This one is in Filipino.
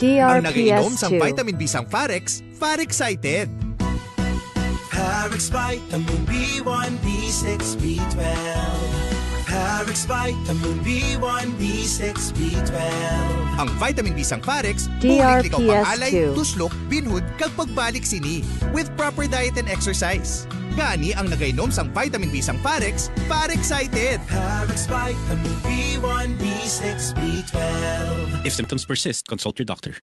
Ang nagainom sang DRPS2. vitamin B sang Pharex, Pharexited. Pharex vitamin B1, B6, B12. Pharex vitamin B1, B6, B12. Ang vitamin B sang Pharex, DRPS2. ikaw pangalay, tuslok, binhud, kag pagbalik sini with proper diet and exercise. Gani ang nagainom sang vitamin B sang Pharex, Pharexited. Pharex vitamin B1, B6, B12. If symptoms persist, consult your doctor.